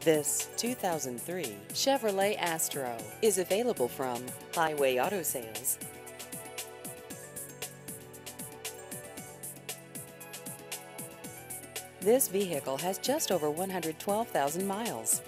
This 2003 Chevrolet Astro is available from Highway Auto Sales. This vehicle has just over 112,000 miles.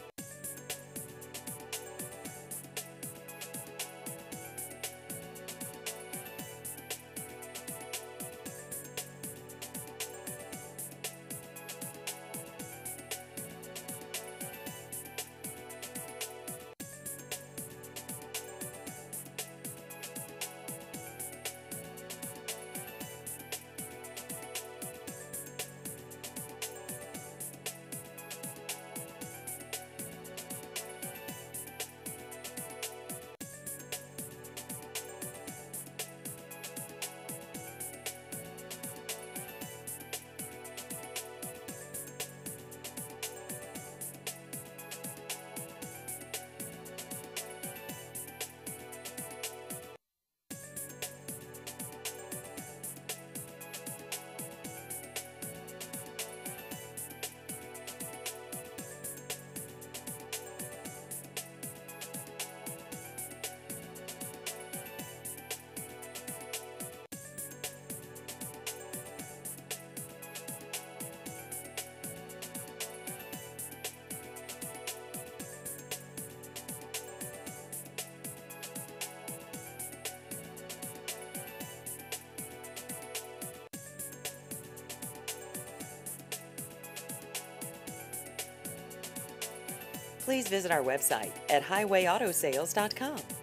Please visit our website at highwayautosales.com.